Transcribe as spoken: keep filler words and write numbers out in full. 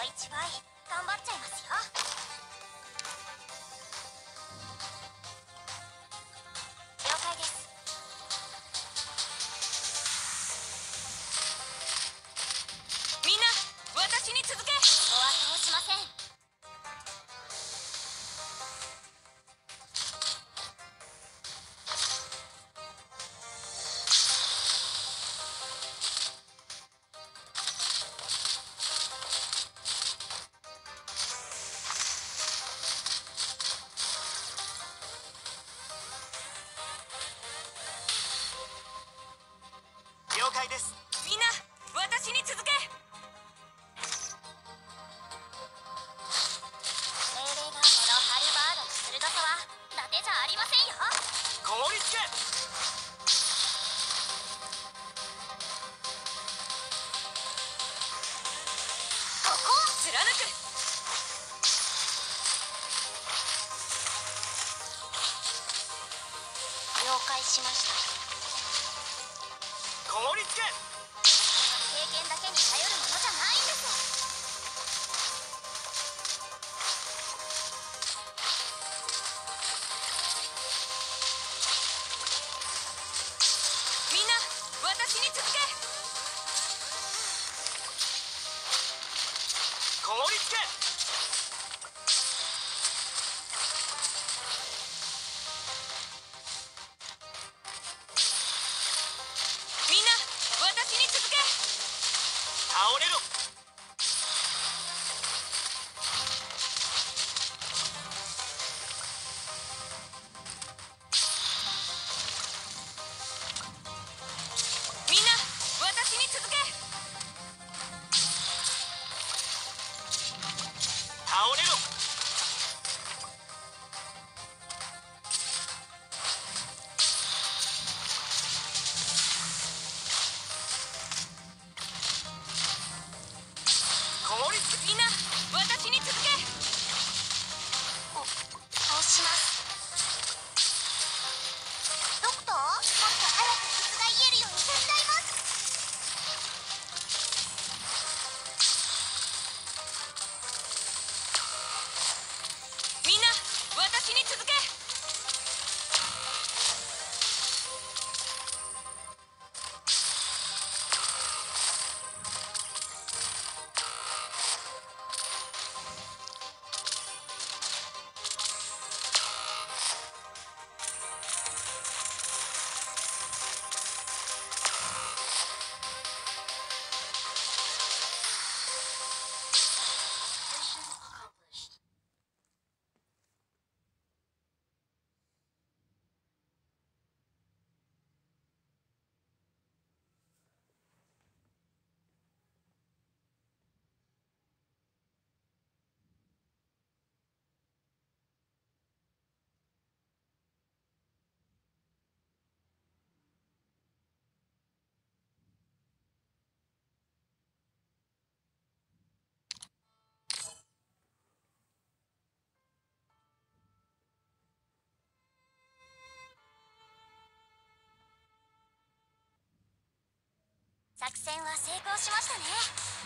一倍頑張っちゃいますよ。了解です。みんな私に続け。お後をしません。 了解です。 みんな私に続け。命令がこのハルバードの鋭さは伊達じゃありませんよ。 凍りつけ。 ここを貫く。了解しました。 凍りつけ。 経験だけに頼るものじゃないんです。みんな私に続け。 凍りつけ。 みんな私に続け。 倒れろ。 みんな私に続け。 倒れろ。凍りつけ。 みんな私に続け。お倒します。ドクター、もっと早く傷が癒えるように手伝います。みんな私に続け。作戦は成功しましたね。